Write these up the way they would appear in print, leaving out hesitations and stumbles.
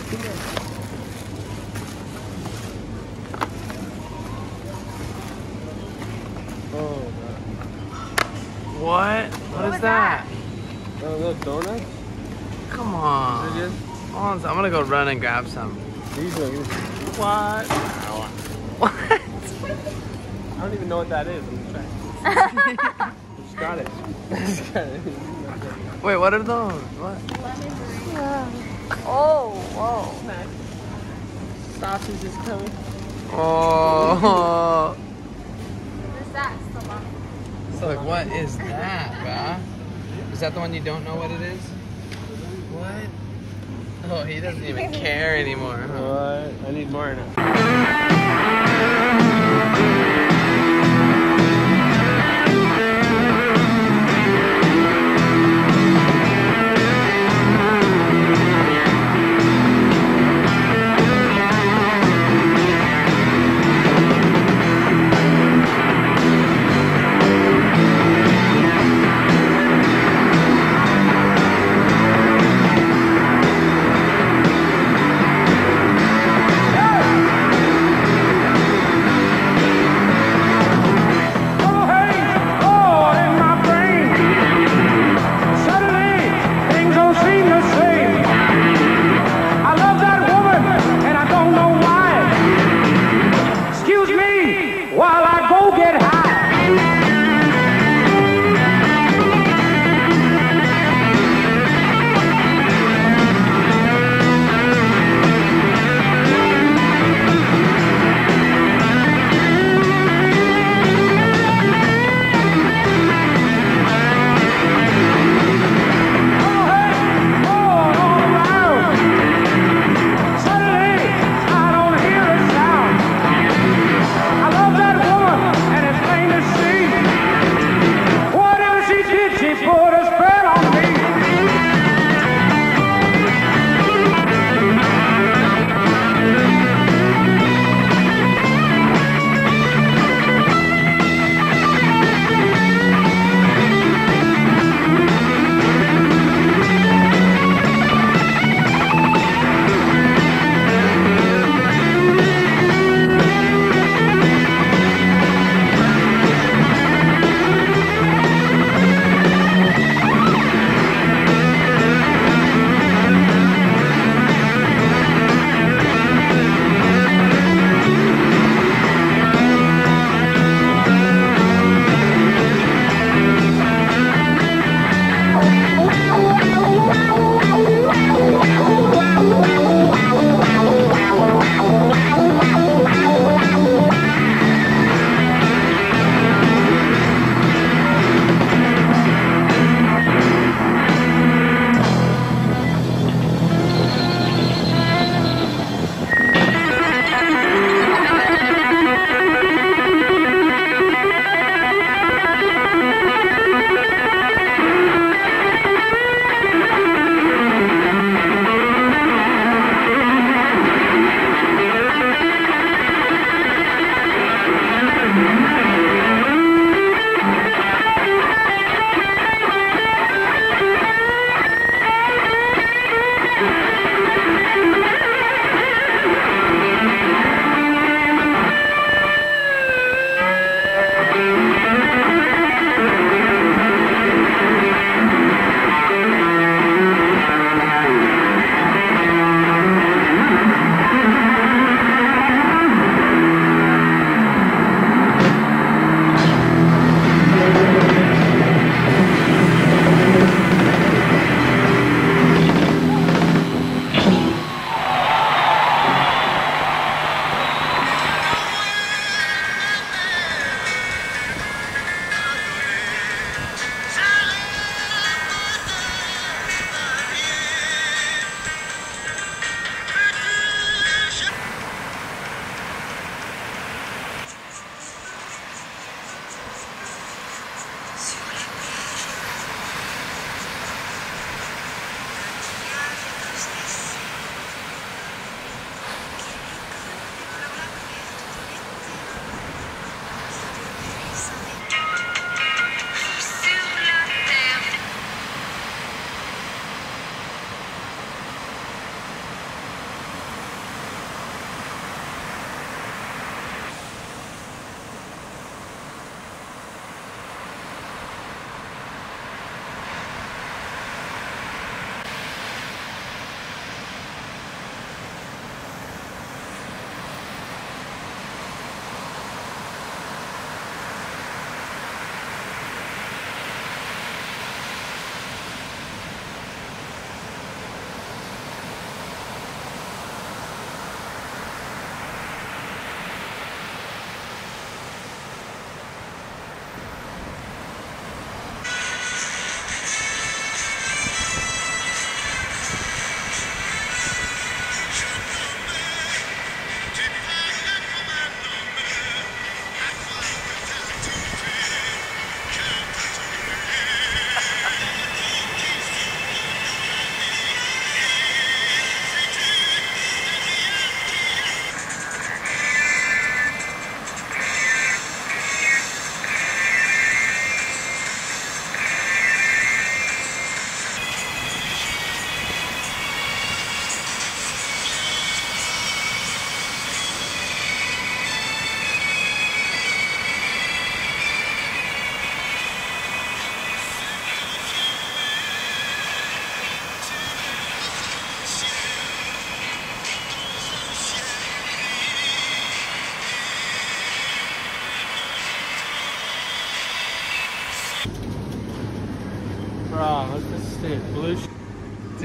Oh, What? What is that? a little donut? Come on. Is it I'm gonna go run and grab some. What? What? I don't even know what that is. I'm trying. I just got it. I just got it. Wait, what are those? What? Oh, whoa. Sausage is coming. Oh. What's that? So like, what is that, bruh? Is that the one you don't know what it is? What? Oh, he doesn't even care anymore. Huh? What? I need more now.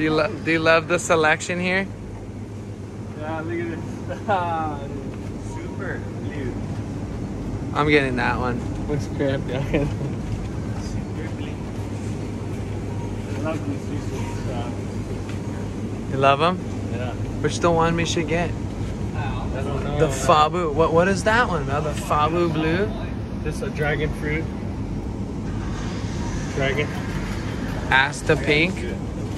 Do you love the selection here? Yeah, look at this. Super blue. I'm getting that one. Looks crap, yeah. Super blue. I love these juices. You love them? Yeah. Which the one we should get? I don't know. The Fabu. What is that one, man? The Fabu blue? This is a dragon fruit. Dragon. Asta pink. Yeah.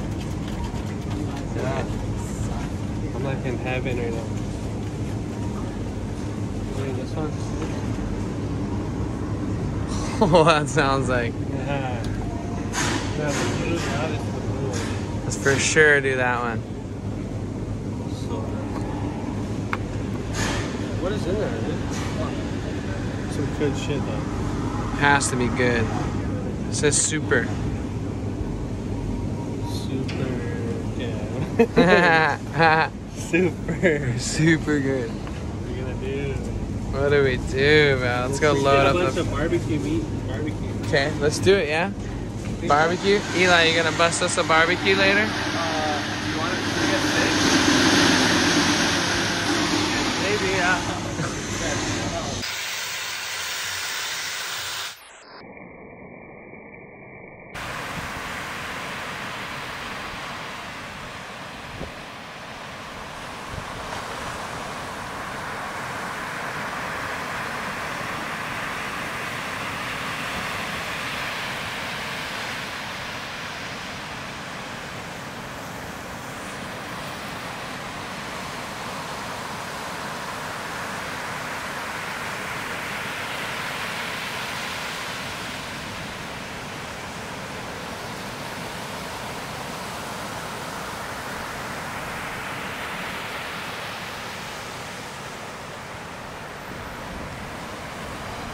I'm like in heaven right now. Wait, this one's. Oh, that sounds like. Yeah. Yeah, the blue, that is the blue one. Let's for sure do that one. So nice. What is in there, dude? Some good shit though. Has to be good. It says super. Super. Yeah. Super. Super good. What are you gonna do? What do we do, man? Let's go load up a bunch the. of barbecue meat. Barbecue. Okay, let's do it, yeah? Barbecue? Eli, you gonna bust us a barbecue later?